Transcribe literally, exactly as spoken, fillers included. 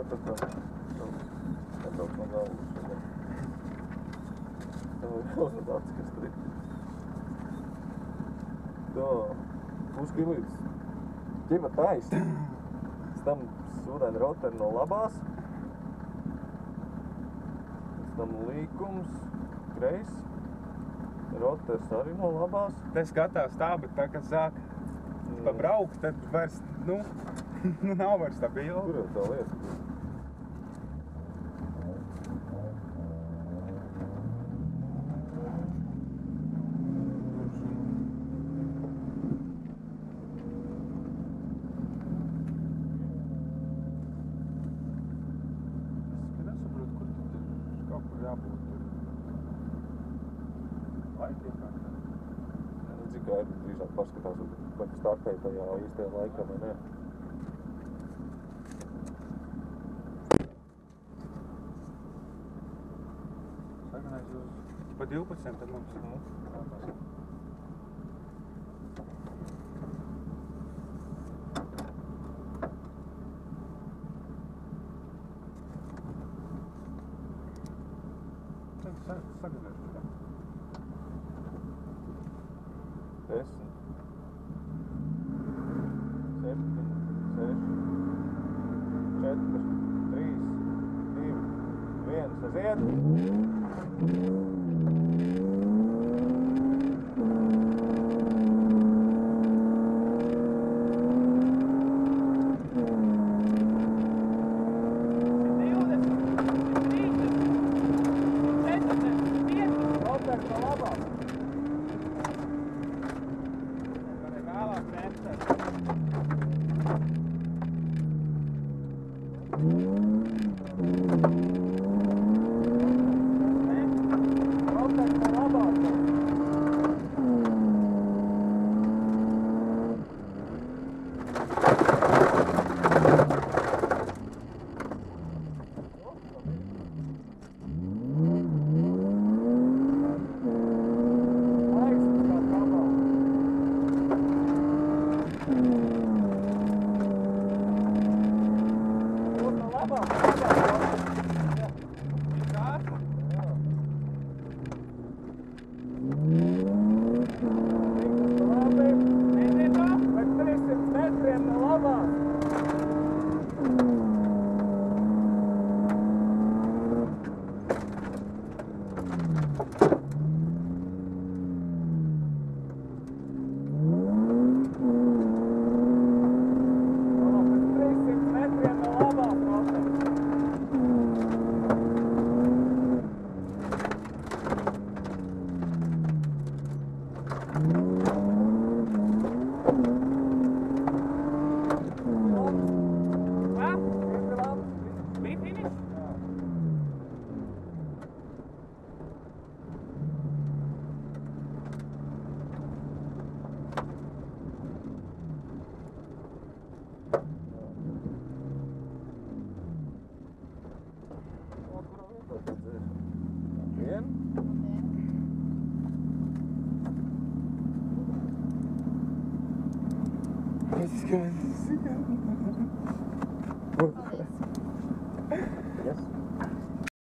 tad tā nebrauc no galvas šodien. Tev ir jāuzved acis, kas tur ir. Tā, puskilītis. Ķipa taisa. Pēc tam sūdēni roteri no labās. Pēc tam līkums, kreis. Roters arī no labās. Te skatās tā, bet tā, kad sāk pa braukt, tad vairs, nu, nu nav vairs tā bilde. Kur jau tā lieta? Es nesaprotu, kur tad ir kaut kur jābūt. Laikiem kā tā. Cik kā ir drīzāk paskatās, vai startēja tajā īstajā laikā vai ne. Saganājis uz pa divpadsmit, tad mums ir. Saganājis tur. Desmit, septiņi, seši, četri, trīs, divi, viens, aiziet! Let's go.